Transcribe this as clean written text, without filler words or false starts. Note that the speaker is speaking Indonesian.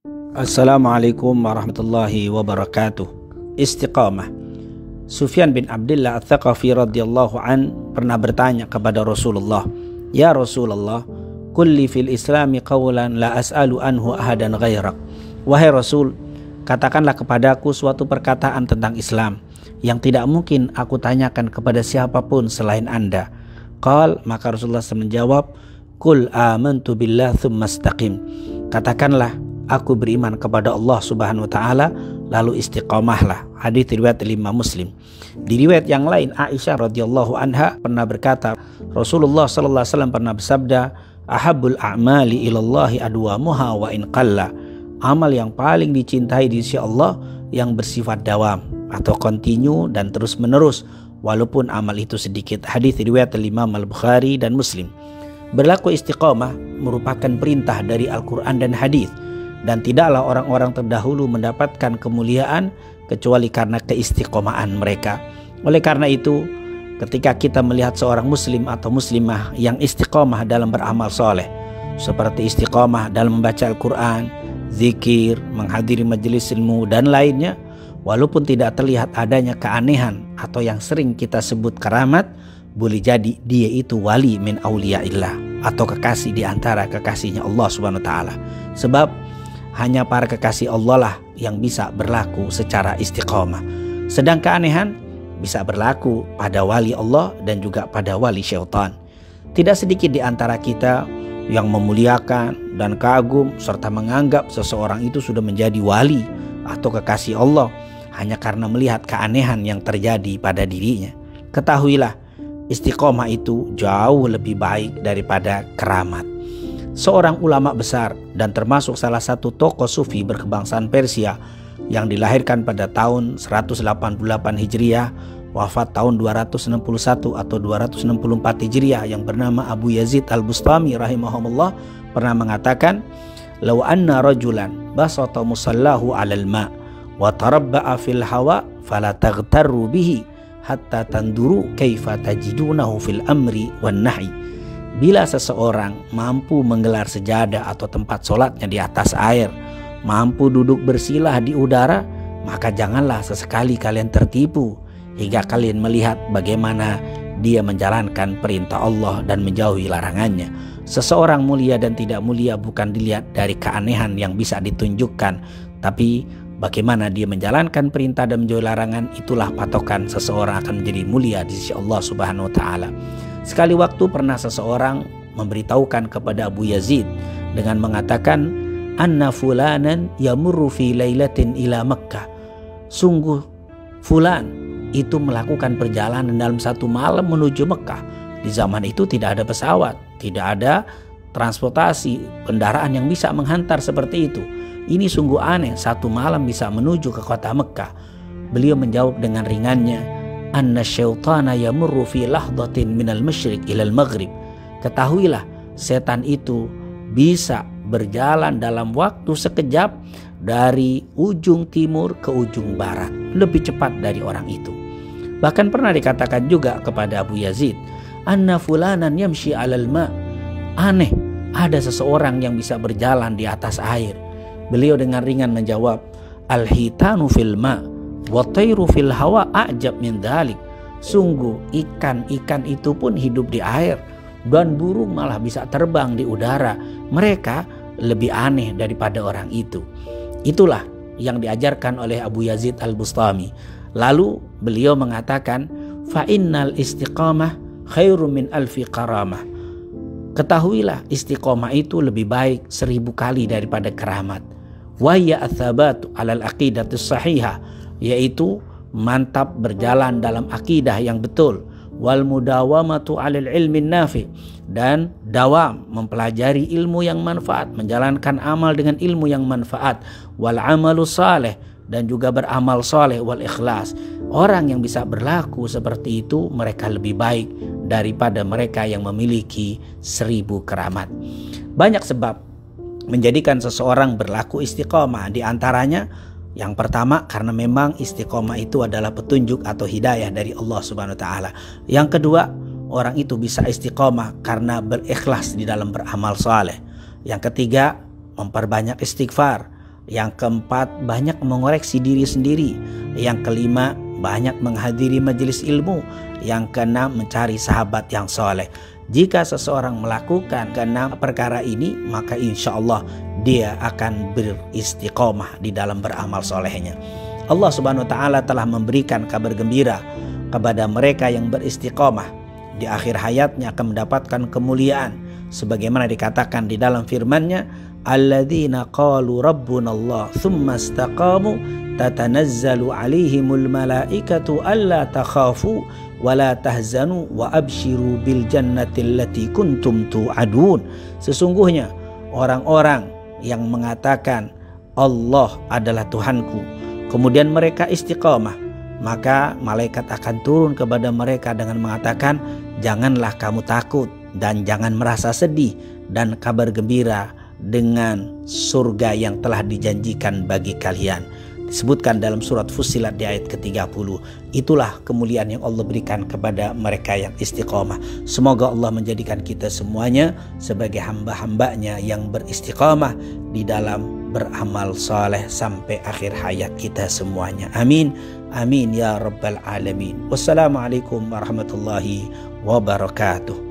Assalamualaikum warahmatullahi wabarakatuh. Istiqamah. Sufyan bin Abdullah Ats-Tsaqafi radhiyallahu an pernah bertanya kepada Rasulullah, "Ya Rasulullah, kulli fil islami qawlan la as'alu anhu ahadan ghairak." Wahai Rasul, katakanlah kepadaku suatu perkataan tentang Islam yang tidak mungkin aku tanyakan kepada siapapun selain Anda. Qal, maka Rasulullah SAW menjawab, "Qul amantu billah tsumma istaqim." Katakanlah, aku beriman kepada Allah Subhanahu wa taala, lalu istiqamahlah. Hadis riwayat Imam Muslim. Di riwayat yang lain, Aisyah radhiyallahu anha pernah berkata, Rasulullah sallallahu alaihi wasallam pernah bersabda, "Ahabbul a'mali ilallahi adwamuha wa in qalla." Amal yang paling dicintai di sisi Allah yang bersifat dawam atau continue dan terus menerus walaupun amal itu sedikit. Hadis riwayat Imam Al-Bukhari dan Muslim. Berlaku istiqamah merupakan perintah dari Al-Quran dan hadis. Dan tidaklah orang-orang terdahulu mendapatkan kemuliaan kecuali karena keistiqomahan mereka. Oleh karena itu, ketika kita melihat seorang muslim atau muslimah yang istiqomah dalam beramal soleh, seperti istiqomah dalam membaca Al-Quran, zikir, menghadiri majelis ilmu, dan lainnya, walaupun tidak terlihat adanya keanehan atau yang sering kita sebut keramat, boleh jadi dia itu wali min auliyaillah atau kekasih di antara kekasihnya Allah Subhanahu wa taala. Sebab hanya para kekasih Allah lah yang bisa berlaku secara istiqomah. Sedang keanehan bisa berlaku pada wali Allah dan juga pada wali syaitan. Tidak sedikit di antara kita yang memuliakan dan kagum serta menganggap seseorang itu sudah menjadi wali atau kekasih Allah hanya karena melihat keanehan yang terjadi pada dirinya. Ketahuilah, istiqomah itu jauh lebih baik daripada keramat. Seorang ulama besar dan termasuk salah satu tokoh sufi berkebangsaan Persia yang dilahirkan pada tahun 188 Hijriah, wafat tahun 261 atau 264 Hijriah, yang bernama Abu Yazid Al-Bustami rahimahumullah pernah mengatakan, "Law anna rajulan basata musallahu 'alal ma' wa tarabba'a fil hawa fala taghtarru bihi hatta tanduru kaifa tajidunahu fil amri wan nahi." Bila seseorang mampu menggelar sejadah atau tempat sholatnya di atas air, mampu duduk bersilah di udara, maka janganlah sesekali kalian tertipu hingga kalian melihat bagaimana dia menjalankan perintah Allah dan menjauhi larangannya. Seseorang mulia dan tidak mulia bukan dilihat dari keanehan yang bisa ditunjukkan, tapi bagaimana dia menjalankan perintah dan menjauhi larangan. Itulah patokan seseorang akan menjadi mulia di sisi Allah Subhanahu wa taala. Sekali waktu pernah seseorang memberitahukan kepada Abu Yazid dengan mengatakan, "Anna fulanan yamurru fi lailatin ila Makkah." Sungguh fulan itu melakukan perjalanan dalam satu malam menuju Mekah. Di zaman itu tidak ada pesawat, tidak ada transportasi kendaraan yang bisa menghantar seperti itu. Ini sungguh aneh, satu malam bisa menuju ke kota Mekah. Beliau menjawab dengan ringannya, "Anna syaitana yamurru fi lahdatin minal masyriq ilal maghrib." Ketahuilah, setan itu bisa berjalan dalam waktu sekejap dari ujung timur ke ujung barat, lebih cepat dari orang itu. Bahkan pernah dikatakan juga kepada Abu Yazid, "Anna fulanan yamshi alal ma." Aneh, ada seseorang yang bisa berjalan di atas air. Beliau dengan ringan menjawab, "Al-hitanu fil ma wa tayru fil hawa a'jab min dhalik." Sungguh ikan-ikan itu pun hidup di air dan burung malah bisa terbang di udara. Mereka lebih aneh daripada orang itu. Itulah yang diajarkan oleh Abu Yazid Al-Bustami. Lalu beliau mengatakan, "Fa innal istiqamah khairum min alfi karamah." Ketahuilah, istiqamah itu lebih baik 1000 kali daripada keramat. Wa ya ats-tsabatu 'alal aqidatis sahihah, yaitu mantap berjalan dalam akidah yang betul, wal mudawamatu 'alal ilmi nafi, dan dawam mempelajari ilmu yang manfaat, menjalankan amal dengan ilmu yang manfaat, wal amalu saleh, dan juga beramal saleh, wal ikhlas. Orang yang bisa berlaku seperti itu, mereka lebih baik daripada mereka yang memiliki 1000 keramat. Banyak sebab menjadikan seseorang berlaku istiqomah. Di antaranya, yang pertama, karena memang istiqomah itu adalah petunjuk atau hidayah dari Allah Subhanahu wa taala. Yang kedua, orang itu bisa istiqomah karena berikhlas di dalam beramal saleh. Yang ketiga, memperbanyak istighfar. Yang keempat, banyak mengoreksi diri sendiri. Yang kelima, banyak menghadiri majelis ilmu. Yang keenam, mencari sahabat yang soleh. Jika seseorang melakukan keenam perkara ini, maka insya Allah dia akan beristiqomah di dalam beramal solehnya. Allah Subhanahu wa ta'ala telah memberikan kabar gembira kepada mereka yang beristiqomah. Di akhir hayatnya akan mendapatkan kemuliaan. Sebagaimana dikatakan di dalam firman-Nya, alladzina qalu rabbunallah tsumma istaqamu tatanazzalu alaihimul malaikatu alla takhafu wa la tahzanu wa abshiru bil jannati allati kuntum tu'adun. Sesungguhnya orang-orang yang mengatakan Allah adalah Tuhanku, kemudian mereka istiqamah, maka malaikat akan turun kepada mereka dengan mengatakan, janganlah kamu takut dan jangan merasa sedih, dan kabar gembira dengan surga yang telah dijanjikan bagi kalian. Disebutkan dalam surat Fussilat di ayat ke-30. Itulah kemuliaan yang Allah berikan kepada mereka yang istiqamah. Semoga Allah menjadikan kita semuanya sebagai hamba-hambanya yang beristiqamah di dalam beramal saleh sampai akhir hayat kita semuanya. Amin. Amin ya rabbal alamin. Wassalamualaikum warahmatullahi wabarakatuh.